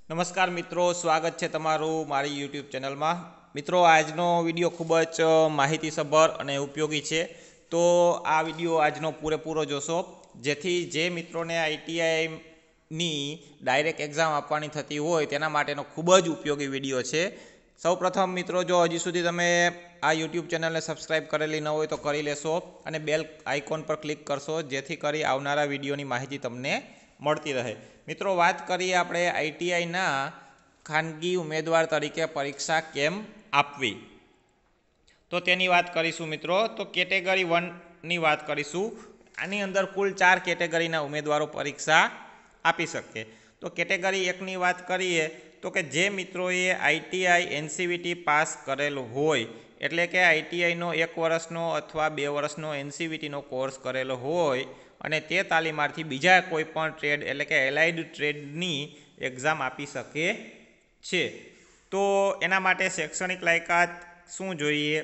નમસ્કાર મિત્રો, સ્વાગત છે તમારું મારી યુટ્યુબ ચેનલમાં। મિત્રો, આજનો વિડીયો ખૂબ જ માહિતીસભર અને ઉપયોગી છે, તો આ વિડીયો આજનો પૂરેપૂરો જોશો, જેથી જે મિત્રોને આઈટીઆઈની ડાયરેક્ટ એક્ઝામ આપવાની થતી હોય તેના માટેનો ખૂબ જ ઉપયોગી વિડીયો છે। સૌપ્રથમ મિત્રો, જો હજી સુધી તમે આ યુટ્યુબ ચેનલને સબસ્ક્રાઈબ કરેલી ન હોય તો કરી લેશો અને બેલ આઇકોન પર ક્લિક કરશો, જેથી કરી આવનારા વિડીયોની માહિતી તમને મળતી રહે। મિત્રો, વાત કરીએ આપણે આઈટીઆઈના ખાનગી ઉમેદવાર તરીકે પરીક્ષા કેમ આપવી, તો તેની વાત કરીશું મિત્રો। તો કેટેગરી 1ની વાત કરીશું। આની અંદર કુલ 4 કેટેગરીના ઉમેદવારો પરીક્ષા આપી શકે। તો કેટેગરી 1ની વાત કરીએ તો કે જે મિત્રોએ આઈટીઆઈ એનસીવીટી પાસ કરેલું હોય, એટલે કે આઈટીઆઈનો 1 વર્ષનો અથવા 2 વર્ષનો એનસીવીટીનો કોર્સ કરેલો હોય અને તે તાલીમાર્થી બીજા કોઈ પણ ટ્રેડ એટલે કે એલાઇડ ટ્રેડની એક્ઝામ આપી શકે છે। તો એના માટે શૈક્ષણિક લાયકાત શું જોઈએ?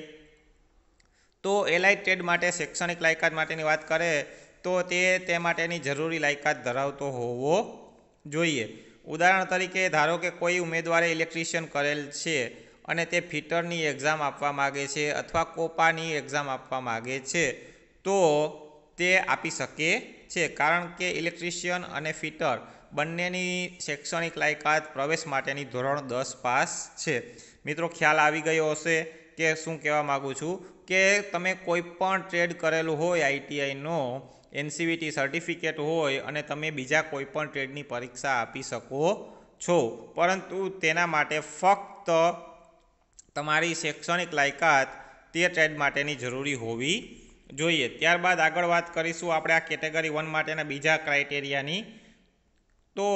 તો એલાઇડ ટ્રેડ માટે શૈક્ષણિક લાયકાત માટેની વાત કરે તો તે માટેની જરૂરી લાયકાત ધરાવતો હોવો જોઈએ। ઉદાહરણ તરીકે ધારો કે કોઈ ઉમેદવારે ઇલેક્ટ્રિશિયન કરેલ છે અને તે ફિટરની એક્ઝામ આપવા માગે છે અથવા કોપાની એક્ઝામ આપવા માગે છે, તો તે આપી શકે છે, કારણ કે ઇલેક્ટ્રિશિયન અને ફિટર બંનેની શૈક્ષણિક લાયકાત પ્રવેશ માટેની ધોરણ 10 પાસ છે। મિત્રો, ખ્યાલ આવી ગયો હશે કે શું કહેવા માગું છું, કે તમે કોઈ પણ ટ્રેડ કરેલું હોય આઈટીઆઈનો એનસીવીટી સર્ટિફિકેટ હોય અને તમે બીજા કોઈ પણ ટ્રેડની પરીક્ષા આપી શકો છો, પરંતુ તેના માટે ફક્ત તમારી શૈક્ષણિક લાયકાત તે ટ્રેડ માટેની જરૂરી હોવી જોઈએ। ત્યારબાદ આગળ વાત કરીશું આપણે આ કેટેગરી 1 માટેના બીજા ક્રાઇટેરિયાની। તો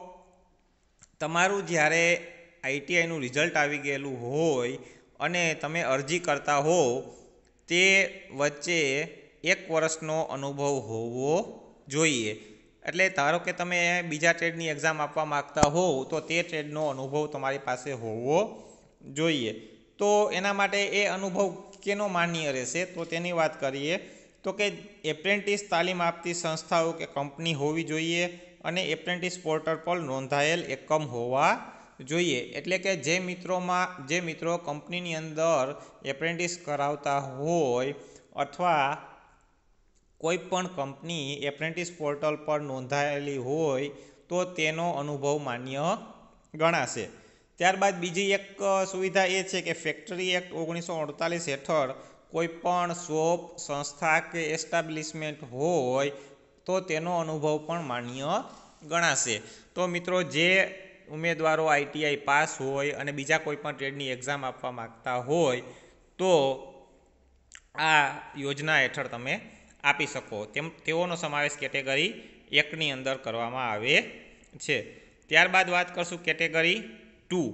તમારું જ્યારે આઈટીઆઈનું રિઝલ્ટ આવી ગયેલું હોય અને તમે અરજી કરતા હો તે વચ્ચે 1 વર્ષનો અનુભવ હોવો જોઈએ। એટલે ધારો કે તમે બીજા ટ્રેડની એક્ઝામ આપવા માગતા હોવ તો તે ટ્રેડનો અનુભવ તમારી પાસે હોવો જોઈએ। તો એના માટે એ અનુભવ કેનો માન્ય રહેશે, તો તેની વાત કરીએ તો કે એપ્રેન્ટિસ તાલીમ આપતી સંસ્થાઓ કે કંપની હોવી જોઈએ અને એપ્રેન્ટિસ પોર્ટલ પર નોંધાયેલ એકમ હોવા જોઈએ। એટલે કે જે મિત્રો કંપનીની અંદર એપ્રેન્ટિસ કરાવતા હોય અથવા કોઈ પણ કંપની એપ્રેન્ટિસ પોર્ટલ પર નોંધાયેલી હોય તો તેનો અનુભવ માન્ય ગણાશે। ત્યારબાદ બીજી એક સુવિધા એ છે કે ફેક્ટરી એક્ટ 1948 હેઠળ કોઈ પણ શોપ, સંસ્થા કે એસ્ટાબ્લિશમેન્ટ હોય તો તેનો અનુભવ પણ માન્ય ગણાશે। તો મિત્રો, જે ઉમેદવારો આઈટીઆઈ પાસ હોય અને બીજા કોઈ પણ ટ્રેડની એક્ઝામ આપવા માગતા હોય તો આ યોજના હેઠળ તમે આપી શકો, તેઓનો સમાવેશ કેટેગરી 1ની અંદર કરવામાં આવે છે। ત્યારબાદ વાત કરશું કેટેગરી 2।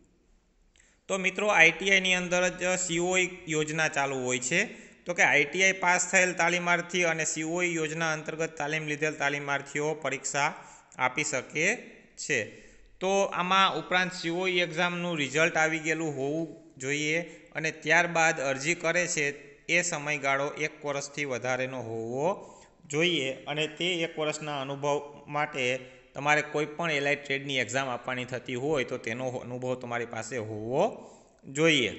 તો મિત્રો, આઈટીઆઈની અંદર જ સીઓઈ યોજના ચાલુ હોય છે। તો કે આઈટીઆઈ પાસ થયેલ તાલીમાર્થી અને સીઓઈ યોજના અંતર્ગત તાલીમ લીધેલ તાલીમાર્થીઓ પરીક્ષા આપી શકે છે। તો આમાં ઉપરાંત સીઓઈ એક્ઝામનું રિઝલ્ટ આવી ગયેલું હોવું જોઈએ અને ત્યારબાદ અરજી કરે છે એ સમયગાળો 1 વર્ષથી વધારેનો હોવો જોઈએ અને તે 1 વર્ષના અનુભવ માટે તમારે કોઈ પણ એલાઇડ ટ્રેડની એક્ઝામ આપવાની થતી હોય તો તેનો અનુભવ તમારી પાસે હોવો જોઈએ।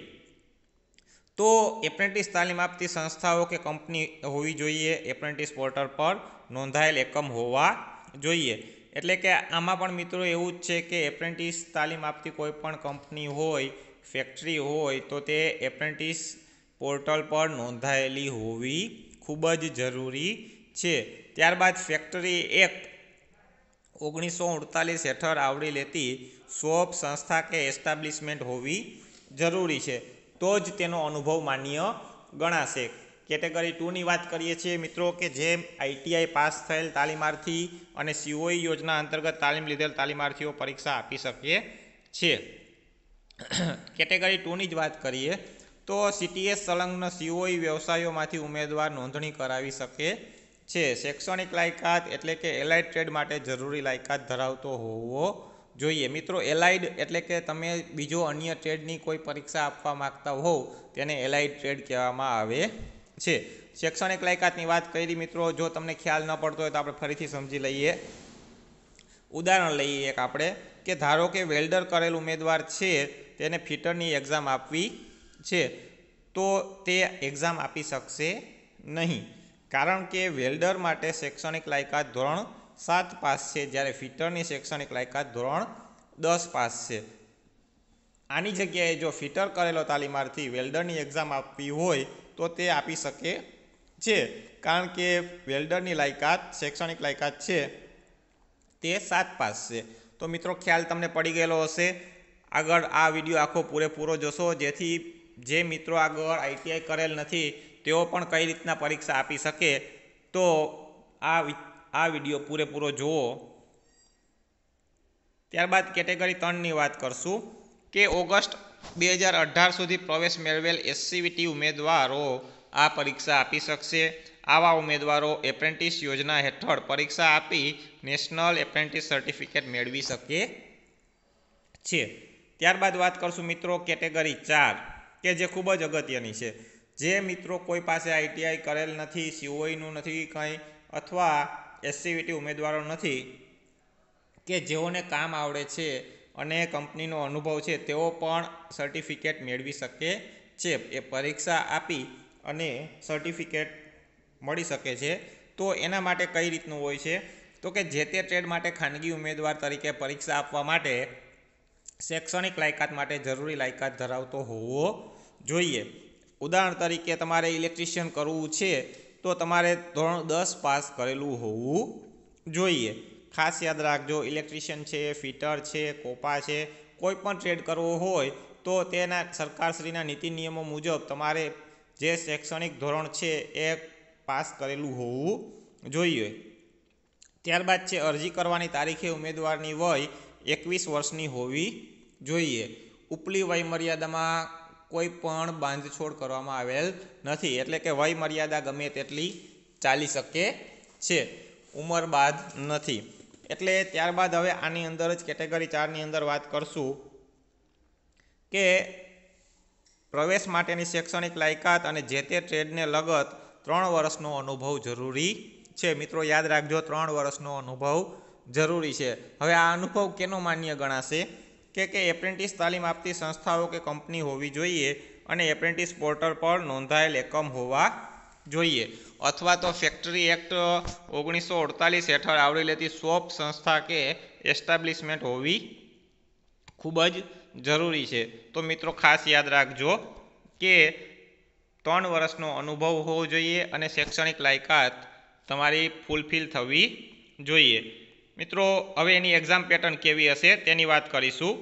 તો એપ્રેન્ટિસ તાલીમ આપતી સંસ્થાઓ કે કંપની હોવી જોઈએ, એપ્રેન્ટિસ પોર્ટલ પર નોંધાયેલ એકમ હોવા જોઈએ। એટલે કે આમાં પણ મિત્રો એવું જ છે કે એપ્રેન્ટિસ તાલીમ આપતી કોઈ પણ કંપની હોય, ફેક્ટરી હોય તો તે એપ્રેન્ટિસ પોર્ટલ પર નોંધાયેલી હોવી ખૂબ જ જરૂરી છે। ત્યારબાદ ફેક્ટરી એક્ટ 1948 હેઠળ આવરી લેતી શોપ, સંસ્થા કે એસ્ટાબ્લિશમેન્ટ હોવી જરૂરી છે, તો જ તેનો અનુભવ માન્ય ગણાશે। કેટેગરી 2ની વાત કરીએ છીએ મિત્રો, કે જે આઈટીઆઈ પાસ થયેલ તાલીમાર્થી અને સીઓઈ યોજના અંતર્ગત તાલીમ લીધેલ તાલીમાર્થીઓ પરીક્ષા આપી શકે છે। કેટેગરી 2ની જ વાત કરીએ તો સીટીએસ સંલગ્ન સીઓઈ વ્યવસાયોમાંથી ઉમેદવાર નોંધણી કરાવી શકે છે। શૈક્ષણિક લાયકાત એટલે કે એલાઇડ ટ્રેડ માટે જરૂરી લાયકાત ધરાવતો હોવો જોઈએ। મિત્રો, એલાઇડ એટલે કે તમે બીજો અન્ય ટ્રેડની કોઈ પરીક્ષા આપવા માગતા હોવ તેને એલાઇડ ટ્રેડ કહેવામાં આવે છે। શૈક્ષણિક લાયકાતની વાત કરી મિત્રો, જો તમને ખ્યાલ ન પડતો હોય તો આપણે ફરીથી સમજી લઈએ। ઉદાહરણ લઈએ એક આપણે કે ધારો કે વેલ્ડર કરેલ ઉમેદવાર છે તેને ફિટરની એક્ઝામ આપવી છે તો તે એક્ઝામ આપી શકશે નહીં, કારણ કે વેલ્ડર માટે શૈક્ષણિક લાયકાત ધોરણ 7 પાસ છે, જ્યારે ફિટરની શૈક્ષણિક લાયકાત ધોરણ 10 પાસ છે. આની જગ્યાએ જો ફિટર કરેલો તાલીમાર્થી વેલ્ડરની એક્ઝામ આપવી હોય તો તે આપી શકે છે, કારણ કે વેલ્ડરની લાયકાત શૈક્ષણિક લાયકાત છે તે 7 પાસ છે. તો મિત્રો ખ્યાલ તમને પડી ગયેલો હશે. આગળ આ વિડીયો આખો પૂરેપૂરો જોશો, જેથી જે મિત્રો આગળ આઈટીઆઈ કરેલ નથી તેઓ પણ કઈ રીતના પરીક્ષા આપી શકે. તો આ વિડીયો પૂરેપૂરો જુઓ. ત્યારબાદ કેટેગરી 3ની વાત કરશું કે ઓગસ્ટ 2018 સુધી પ્રવેશ મેળવેલ એસસીવીટી ઉમેદવારો આ પરીક્ષા આપી શકશે. આવા ઉમેદવારો એપ્રેન્ટિસ યોજના હેઠળ પરીક્ષા આપી નેશનલ એપ્રેન્ટિસ સર્ટિફિકેટ મેળવી શકે છે. ત્યારબાદ વાત કરશું મિત્રો કેટેગરી 4 કે જે ખૂબ જ અગત્યની છે. જે મિત્રો કોઈ પાસે આઈટીઆઈ કરેલ નથી, સીઓઈનું નથી કંઈ, અથવા એસસીવીટી ઉમેદવારો નથી કે જેઓને કામ આવડે છે અને કંપનીનો અનુભવ છે, તેઓ પણ સર્ટિફિકેટ મેળવી શકે છે. એ પરીક્ષા આપી અને સર્ટિફિકેટ મળી શકે છે. તો એના માટે કઈ રીતનું હોય છે તો કે જે તે ટ્રેડ માટે ખાનગી ઉમેદવાર તરીકે પરીક્ષા આપવા માટે શૈક્ષણિક લાયકાત માટે જરૂરી લાયકાત ધરાવતો હોવો જોઈએ. ઉદાહરણ તરીકે તમારે ઇલેક્ટ્રિશિયન કરવું છે તો તમારે ધોરણ 10 પાસ કરેલું હોવું જોઈએ. ખાસ યાદ રાખજો, ઇલેક્ટ્રિશિયન છે, ફિટર છે, કોપા છે, કોઈ પણ ટ્રેડ કરવો હોય તો તેના સરકારશ્રીના નીતિ નિયમો મુજબ તમારે જે શૈક્ષણિક ધોરણ છે એ પાસ કરેલું હોવું જોઈએ. ત્યારબાદ છે અરજી કરવાની તારીખે ઉમેદવારની વય 21 વર્ષની હોવી જોઈએ. ઉપલી વય મર્યાદામાં કોઈ પણ બાંધછોડ કરવામાં આવેલ નથી, એટલે કે વય મર્યાદા ગમે તેટલી ચાલી શકે છે, ઉંમર બાદ નથી. એટલે ત્યારબાદ હવે આની અંદર જ કેટેગરી 4ની અંદર વાત કરશું કે પ્રવેશ માટેની શૈક્ષણિક લાયકાત અને જે તે ટ્રેડને લગત 3 વર્ષનો અનુભવ જરૂરી છે. મિત્રો યાદ રાખજો, 3 વર્ષનો અનુભવ જરૂરી છે. હવે આ અનુભવ કેનો માન્ય ગણાશે કે એપ્રેન્ટિસ તાલીમ આપતી સંસ્થાઓ કે કંપની હોવી જોઈએ અને એપ્રેન્ટિસ પોર્ટલ પર નોંધાયેલ એકમ હોવા જોઈએ, અથવા તો ફેક્ટરી એક્ટ 1948 હેઠળ આવરી લેતી શોપ સંસ્થા કે એસ્ટાબ્લિશમેન્ટ હોવી ખૂબ જ જરૂરી છે. તો મિત્રો ખાસ યાદ રાખજો કે 3 વર્ષનો અનુભવ હોવો જોઈએ અને શૈક્ષણિક લાયકાત તમારી ફૂલફિલ થવી જોઈએ. મિત્રો હવે એની એક્ઝામ પેટર્ન કેવી હશે તેની વાત કરીશું.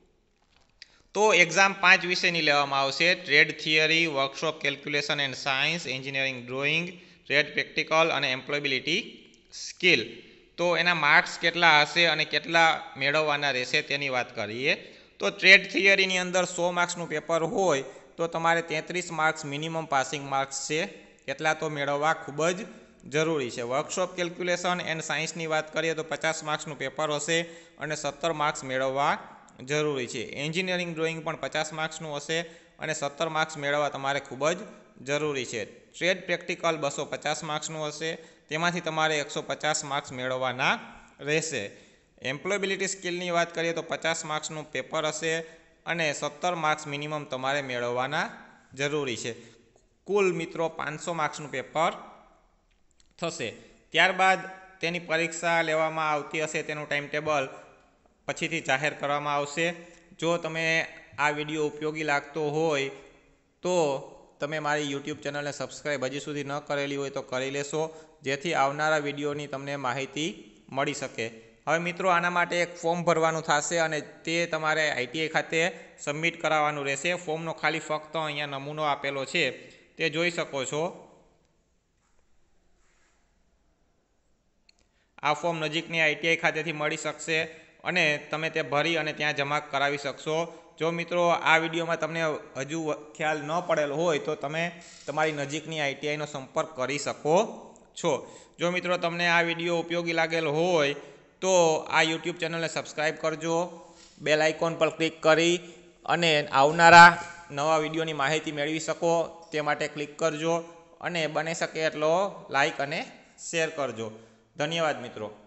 તો એક્ઝામ 5 વિષયની લેવામાં આવશે: trade theory, workshop calculation and science, engineering drawing, trade practical અને એમ્પ્લોયબિલિટી સ્કિલ. તો એના માર્ક્સ કેટલા હશે અને કેટલા મેળવવાના રહેશે તેની વાત કરીએ. તો ટ્રેડ થિયરીની અંદર 100 માર્ક્સનું પેપર હોય તો તમારે 33 માર્ક્સ મિનિમમ પાસિંગ માર્ક્સ છે એટલા તો મેળવવા ખૂબ જ જરૂરી છે. વર્કશોપ કેલ્ક્યુલેશન એન્ડ સાયન્સની વાત કરીએ તો 50 માર્ક્સનું પેપર હશે અને 17 માર્ક્સ મેળવવા જરૂરી છે. એન્જિનિયરિંગ ડ્રોઈંગ પણ 50 માર્ક્સનું હશે અને 17 માર્ક્સ મેળવવા તમારે ખૂબ જ જરૂરી છે. ટ્રેડ પ્રેક્ટિકલ 250 માર્ક્સનું હશે, તેમાંથી તમારે 150 માર્ક્સ મેળવવાના રહેશે. એમ્પ્લોયબિલિટી સ્કિલની વાત કરીએ તો 50 માર્ક્સનું પેપર હશે અને 17 માર્ક્સ મિનિમમ તમારે મેળવવાના જરૂરી છે. કુલ મિત્રો 500 માર્ક્સનું પેપર થશે. ત્યારબાદ તેની પરીક્ષા લેવામાં આવતી હશે તેનું ટાઈમ ટેબલ પછીથી જાહેર કરવામાં આવશે. જો તમે આ વિડીયો ઉપયોગી લાગતો હોય તો તમે મારી યુટ્યુબ ચેનલને સબસ્ક્રાઈબ હજી સુધી ન કરેલી હોય તો કરી લેશો, જેથી આવનારા વિડીયોની તમને માહિતી મળી શકે. હવે મિત્રો આના માટે એક ફોર્મ ભરવાનું થશે અને તે તમારે આઈટીઆઈ ખાતે સબમિટ કરાવવાનું રહેશે. ફોર્મનો ખાલી ફક્ત અહીંયા નમૂનો આપેલો છે તે જોઈ શકો છો. આ ફોર્મ નજીકની આઈટીઆઈ ખાતેથી મળી શકશે અને તમે તે ભરી અને ત્યાં જમા કરાવી શકશો. જો મિત્રો આ વિડીયોમાં તમને હજુ ખ્યાલ ન પડેલો હોય તો તમે તમારી નજીકની આઈટીઆઈનો સંપર્ક કરી શકો છો. જો મિત્રો તમને આ વિડીયો ઉપયોગી લાગેલો હોય તો આ યુટ્યુબ ચેનલને સબસ્ક્રાઈબ કરજો, બેલ આઇકોન પર ક્લિક કરી અને આવનારા નવા વિડીયોની માહિતી મેળવી શકો તે માટે ક્લિક કરજો અને બની શકે એટલો લાઈક અને શેર કરજો. ધન્યવાદ મિત્રો.